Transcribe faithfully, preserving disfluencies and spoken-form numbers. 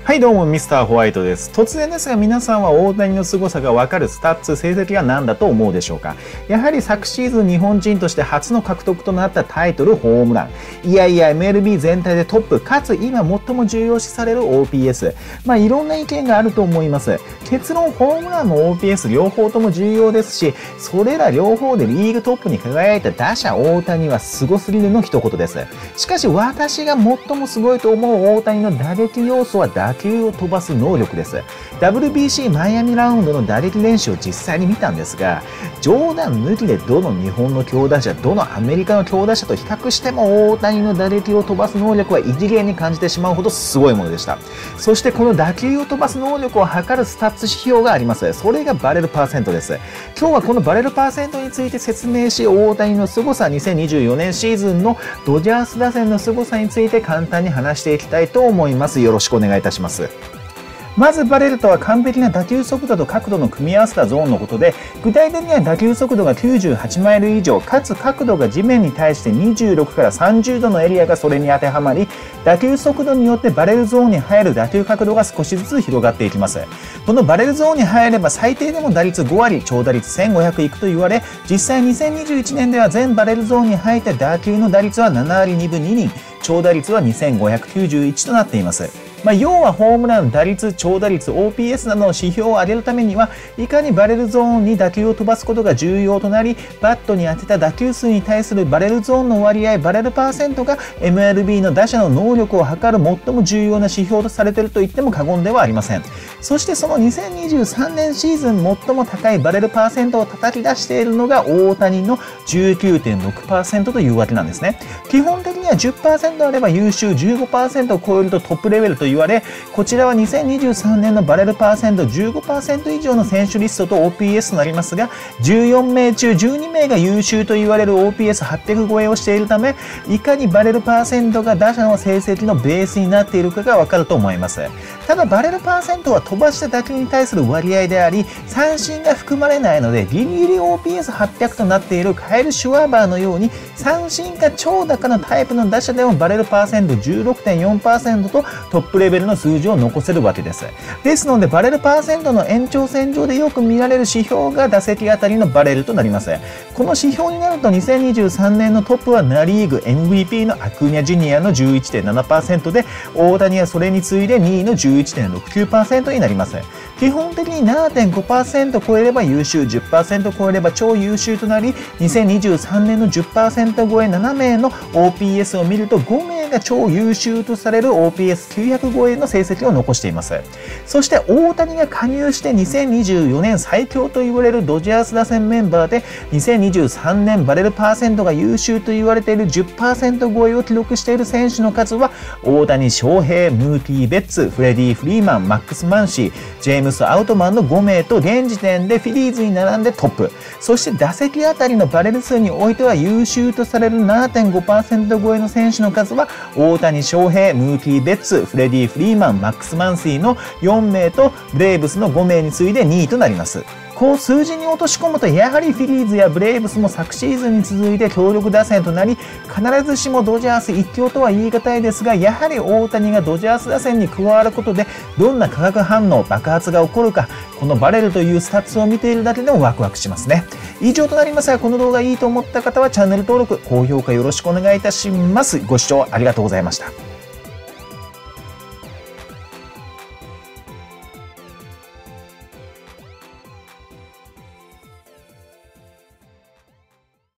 はいどうもミスターホワイトです。突然ですが皆さんは大谷の凄さがわかるスタッツ成績は何だと思うでしょうか。やはり昨シーズン日本人として初の獲得となったタイトルホームラン。いやいや エムエルビー 全体でトップかつ今最も重要視される オーピーエス。まあいろんな意見があると思います。結論ホームランも オーピーエス 両方とも重要ですし、それら両方でリーグトップに輝いた打者大谷はすごすぎるの一言です。しかし私が最もすごいと思う大谷の打撃要素は打球を飛ばす能力です。ダブリュービーシー マイアミラウンドの打撃練習を実際に見たんですが、冗談抜きでどの日本の強打者、どのアメリカの強打者と比較しても大谷の打撃を飛ばす能力は異次元に感じてしまうほどすごいものでした。そしてこの打球を飛ばす能力を測るスタッツ指標があります。それがバレルパーセントです。今日はこのバレルパーセントについて説明し、大谷の凄さ、にせんにじゅうよねんシーズンのドジャース打線の凄さについて簡単に話していきたいと思います。よろしくお願いいたします。まずバレルとは完璧な打球速度と角度の組み合わせたゾーンのことで、具体的には打球速度がきゅうじゅうはちマイル以上、かつ角度が地面に対してにじゅうろくからさんじゅうどのエリアがそれに当てはまり、打球速度によってバレルゾーンに入る打球角度が少しずつ広がっていきます。このバレルゾーンに入れば最低でも打率ごわり、長打率せんごひゃくいくと言われ、実際にせんにじゅういちねんでは全バレルゾーンに入った打球の打率はななわりにぶにりん、長打率はにせんごひゃくきゅうじゅういちとなっています。まあ、要はホームラン、打率、長打率、オーピーエス などの指標を上げるためには、いかにバレルゾーンに打球を飛ばすことが重要となり、バットに当てた打球数に対するバレルゾーンの割合、バレルパーセントが エムエルビー の打者の能力を測る最も重要な指標とされていると言っても過言ではありません。そしてそのにせんにじゅうさんねんシーズン最も高いバレルパーセントを叩き出しているのが大谷の じゅうきゅうてんろくパーセント というわけなんですね。基本的には じゅっパーセント あれば優秀、じゅうごパーセント を超えるとトップレベルと言われ、こちらはにせんにじゅうさんねんのバレルパーセント じゅうごパーセント 以上の選手リストと オーピーエス となりますが、じゅうよんめいちゅうじゅうにめいが優秀と言われる オーピーエスはっぴゃく 超えをしているため、いかにバレルパーセントが打者の成績のベースになっているかがわかると思います。ただバレルパーセントは飛ばした打球に対する割合であり、三振が含まれないので、ギリギリ オーピーエスはっぴゃく となっているカエル・シュワーバーのように、三振か長打かのタイプの打者でもバレルパーセント じゅうろくてんよんパーセント とトップレベルの数字を残せるわけです。ですので、バレルパーセントの延長線上でよく見られる指標が打席あたりのバレルとなります。この指標になるとにせんにじゅうさんねんのトップはナ・リーグ エムブイピー のアクーニャ・ジュニアの じゅういってんななパーセント で、大谷はそれに次いでにいの じゅういってんろくきゅうパーセント になります。基本的に ななてんごパーセント 超えれば優秀、じゅっパーセント 超えれば超優秀となり、にせんにじゅうさんねんの じゅっパーセント 超えななめいの オーピーエス を見るとごめいが超優秀とされる オーピーエスきゅうひゃく 超えの成績を残しています。そして大谷が加入してにせんにじゅうよねん最強と言われるドジャース打線メンバーで、にせんにじゅうさんねんバレルパーセントが優秀と言われている じゅっパーセント 超えを記録している選手の数は、大谷翔平、ムーキー・ベッツ、フレディ・フリーマン、マックス・マンシー、ジェームス・アウトマンのごめいと現時点でフィリーズに並んでトップ。そして打席あたりのバレル数においては優秀とされる ななてんごパーセント 超えの選手の数は、大谷翔平、ムーキー・ベッツ、フレディ・フリーマン、マックス・マンシーのよんめいとブレーブスのごめいに次いでにいとなります。こう数字に落とし込むと、やはりフィリーズやブレーブスも昨シーズンに続いて強力打線となり、必ずしもドジャース一強とは言い難いですが、やはり大谷がドジャース打線に加わることで、どんな化学反応、爆発が起こるか、このバレルというスタッツを見ているだけでもワクワクしますね。以上となりますが、この動画いいと思った方はチャンネル登録、高評価よろしくお願いいたします。ご視聴ありがとうございました。